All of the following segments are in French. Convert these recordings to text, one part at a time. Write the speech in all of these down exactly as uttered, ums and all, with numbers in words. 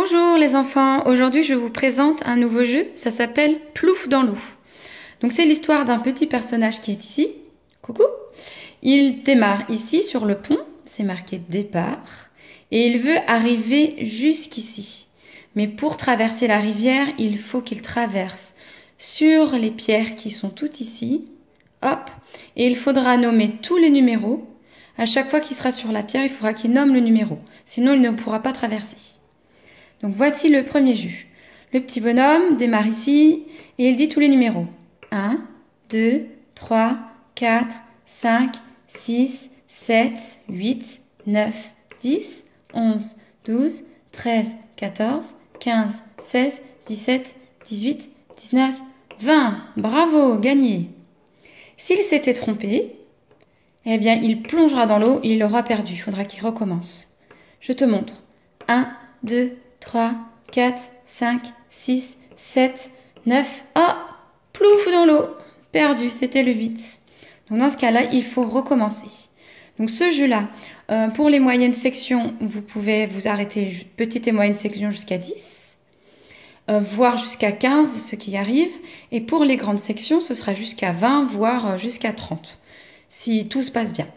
Bonjour les enfants, aujourd'hui je vous présente un nouveau jeu, ça s'appelle Plouf dans l'eau. Donc c'est l'histoire d'un petit personnage qui est ici, coucou. Il démarre ici sur le pont, c'est marqué départ, et il veut arriver jusqu'ici. Mais pour traverser la rivière, il faut qu'il traverse sur les pierres qui sont toutes ici, hop, et il faudra nommer tous les numéros. À chaque fois qu'il sera sur la pierre, il faudra qu'il nomme le numéro, sinon il ne pourra pas traverser. Donc voici le premier jeu. Le petit bonhomme démarre ici et il dit tous les numéros. un, deux, trois, quatre, cinq, six, sept, huit, neuf, dix, onze, douze, treize, quatorze, quinze, seize, dix-sept, dix-huit, dix-neuf, vingt. Bravo, gagné. S'il s'était trompé, eh bien il plongera dans l'eau et il aura perdu. Il faudra qu'il recommence. Je te montre. un, deux, trois, quatre, cinq, six, sept, neuf. Oh, plouf dans l'eau. Perdu, c'était le huit. Donc dans ce cas-là, il faut recommencer. Donc ce jeu-là, euh, pour les moyennes sections, vous pouvez vous arrêter petite et moyenne section jusqu'à dix, euh, voire jusqu'à quinze, ce qui arrive. Et pour les grandes sections, ce sera jusqu'à vingt, voire jusqu'à trente, si tout se passe bien.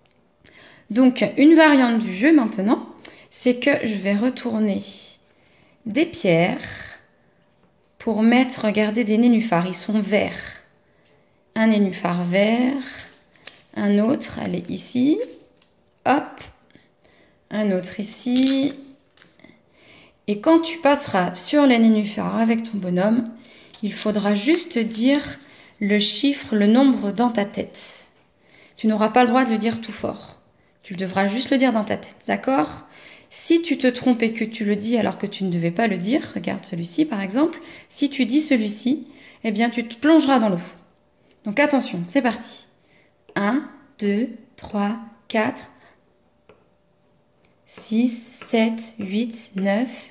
Donc une variante du jeu maintenant, c'est que je vais retourner des pierres pour mettre, regardez, des nénuphars. Ils sont verts. Un nénuphar vert, un autre, allez, ici, hop, un autre ici. Et quand tu passeras sur les nénuphars avec ton bonhomme, il faudra juste dire le chiffre, le nombre dans ta tête. Tu n'auras pas le droit de le dire tout fort. Tu devras juste le dire dans ta tête, d'accord ? Si tu te trompes et que tu le dis alors que tu ne devais pas le dire, regarde celui-ci par exemple, si tu dis celui-ci, eh bien tu te plongeras dans l'eau. Donc attention, c'est parti. un, deux, trois, quatre, six, sept, huit, neuf,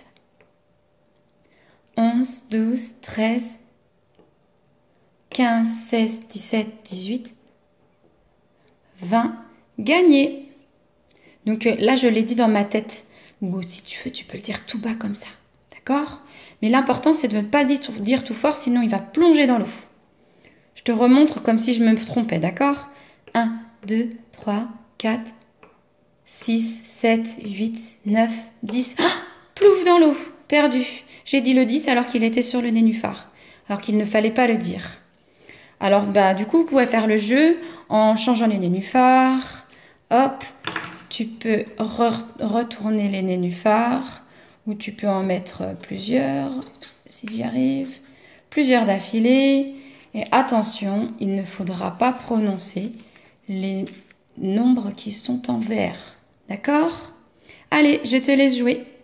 onze, douze, treize, quinze, seize, dix-sept, dix-huit, vingt. Gagné. Donc là, je l'ai dit dans ma tête. Ou si tu veux, tu peux le dire tout bas comme ça. D'accord? Mais l'important, c'est de ne pas le dire tout fort, sinon il va plonger dans l'eau. Je te remontre comme si je me trompais, d'accord? un, deux, trois, quatre, six, sept, huit, neuf, dix. Ah! Plouf dans l'eau. Perdu. J'ai dit le dix alors qu'il était sur le nénuphar. Alors qu'il ne fallait pas le dire. Alors, bah, du coup, vous pouvez faire le jeu en changeant les nénuphars. Hop. Tu peux re retourner les nénuphars ou tu peux en mettre plusieurs, si j'y arrive, plusieurs d'affilée. Et attention, il ne faudra pas prononcer les nombres qui sont en vert. D'accord? Allez, je te laisse jouer.